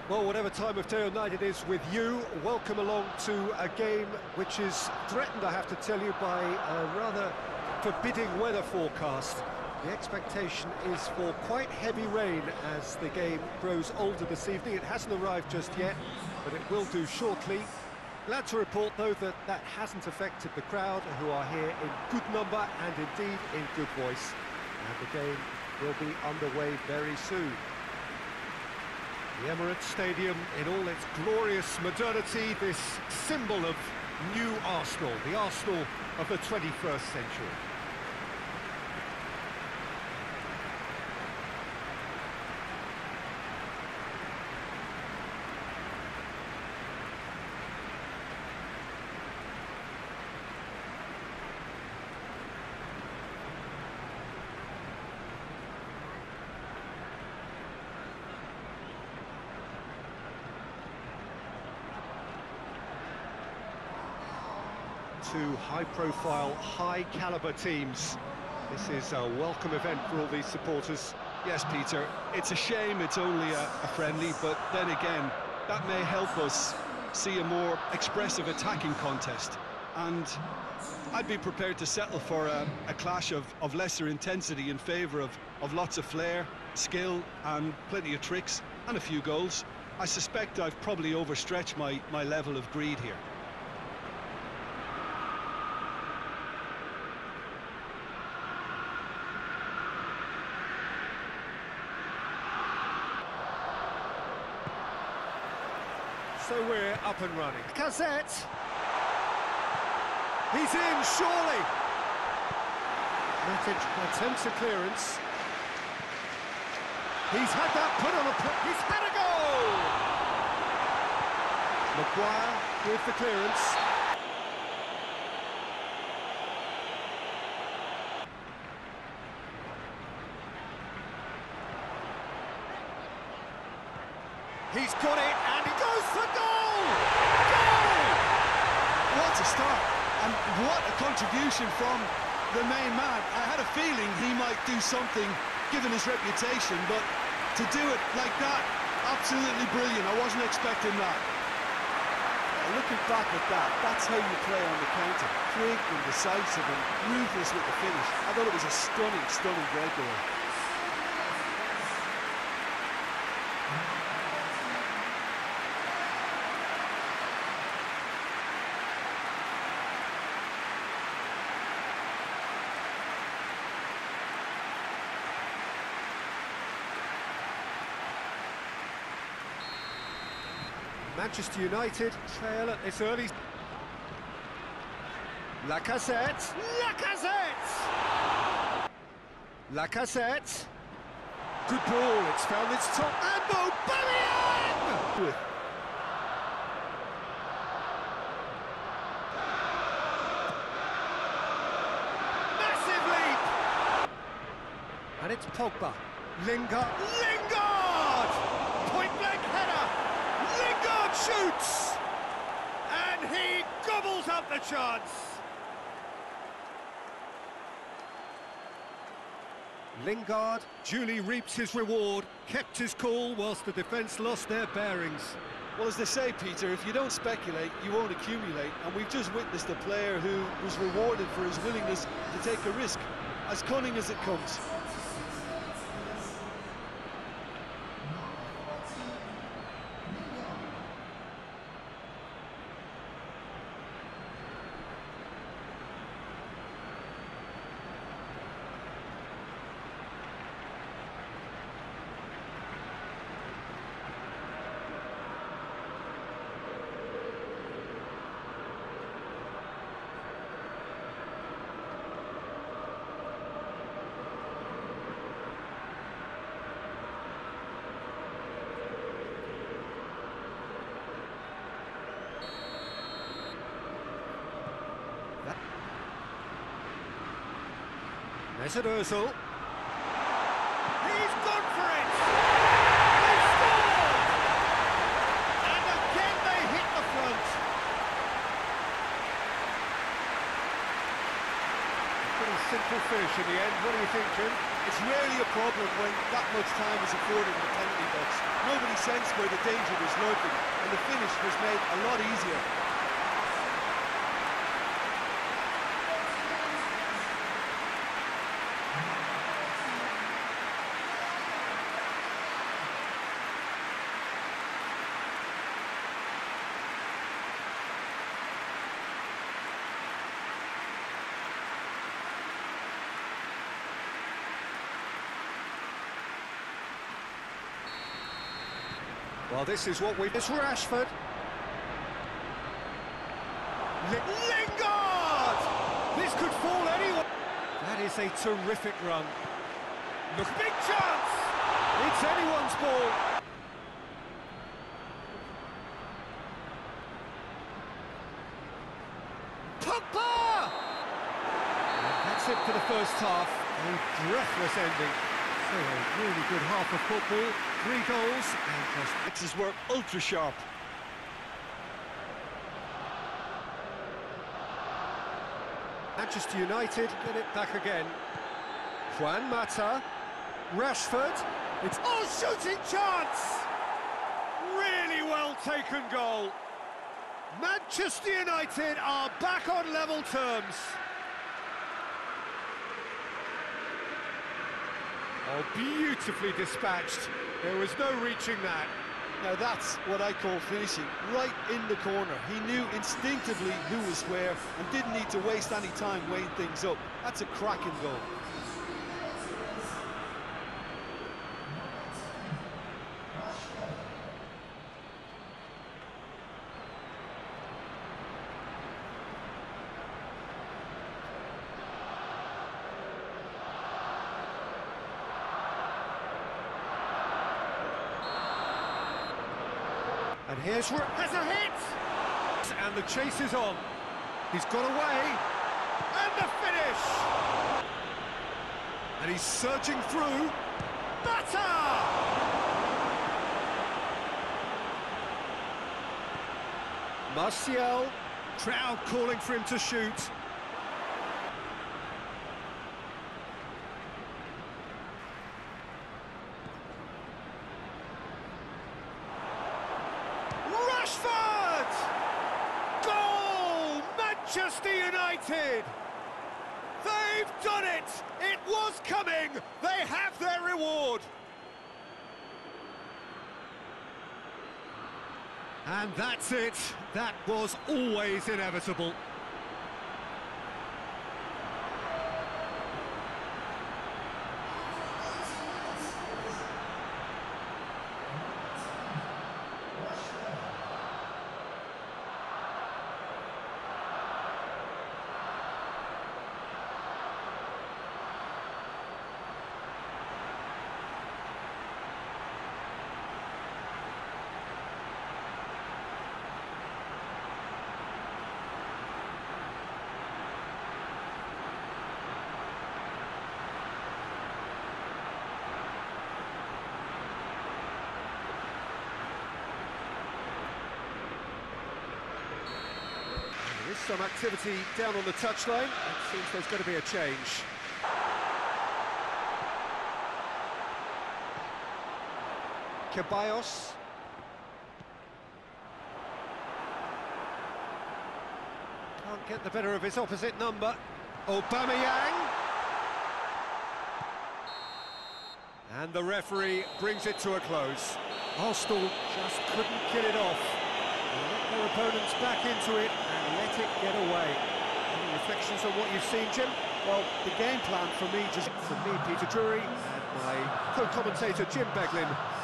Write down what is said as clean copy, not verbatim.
Well, whatever time of day or night it is with you, welcome along to a game which is threatened, I have to tell you, by a rather forbidding weather forecast. The expectation is for quite heavy rain as the game grows older this evening. It hasn't arrived just yet, but it will do shortly. Glad to report, though, that that hasn't affected the crowd, who are here in good number and indeed in good voice. And the game will be underway very soon. The Emirates Stadium in all its glorious modernity, this symbol of new Arsenal, the Arsenal of the 21st century. Two high-profile, high-caliber teams. This is a welcome event for all these supporters. Yes, Peter, it's a shame it's only a friendly, but then again, that may help us see a more expressive attacking contest. And I'd be prepared to settle for a clash of lesser intensity in favour of lots of flair, skill, and plenty of tricks, and a few goals. I suspect I've probably overstretched my level of greed here. So we're up and running. Lacazette! He's in, surely! Matic attempts a clearance. He's had that put on a... He's had a goal! Maguire with the clearance. He's got it, and he goes for goal! Goal! What a start, and what a contribution from the main man. I had a feeling he might do something, given his reputation, but to do it like that, absolutely brilliant. I wasn't expecting that. Looking back at that, that's how you play on the counter. Quick and decisive and ruthless with the finish. I thought it was a stunning, stunning breakaway. Manchester United trail at this early... Lacazette! Lacazette! Lacazette! Good ball, it's found its top... And Aubameyang! Massive leap! And it's Pogba. Lingard! Point-blank header! Lingard shoots! And he gobbles up the chance! Lingard duly reaps his reward, kept his cool whilst the defence lost their bearings. Well, as they say, Peter, if you don't speculate, you won't accumulate, and we've just witnessed a player who was rewarded for his willingness to take a risk, as cunning as it comes. Mesut Ozil. He's gone for it! They scored! And again they hit the front. A pretty simple finish in the end. What do you think, Jim? It's rarely a problem when that much time is afforded in the penalty box. Nobody sensed where the danger was lurking, and the finish was made a lot easier. Well, this is what we... It's Rashford. Lingard! This could fall anywhere. That is a terrific run. Look, big chance! It's anyone's ball. Pogba! And that's it for the first half. A breathless ending. So a really good half of football. 3 goals and just... X's work ultra sharp. Manchester United get it back again. Juan Mata, Rashford, it's... Oh, shooting chance! Really well taken goal. Manchester United are back on level terms. Oh, beautifully dispatched. There was no reaching that. Now that's what I call finishing, right in the corner. He knew instinctively who was where and didn't need to waste any time weighing things up. That's a cracking goal. And here's where has a hit! And the chase is on. He's got away. And the finish! And he's surging through. Mata! Martial. Crowd calling for him to shoot. Rashford! Goal! Manchester United! They've done it! It was coming! They have their reward! And that's it. That was always inevitable. There is some activity down on the touchline. It seems there's going to be a change. Ceballos. Can't get the better of his opposite number. Aubameyang. And the referee brings it to a close. Arsenal just couldn't kill it off. They let their opponents back into it and let it get away. Any reflections on what you've seen, Jim? Well, the game plan for me just... From me, Peter Drury, and my co-commentator, Jim Beglin.